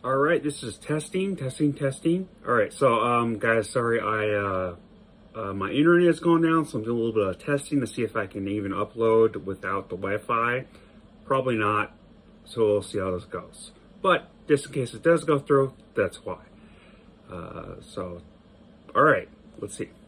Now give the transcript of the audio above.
All right, this is testing. All right, so guys, sorry, my internet is going down, so I'm doing a little bit of testing to see if I can even upload without the Wi-Fi. Probably not, so we'll see how this goes. But just in case it does go through, that's why. All right, let's see.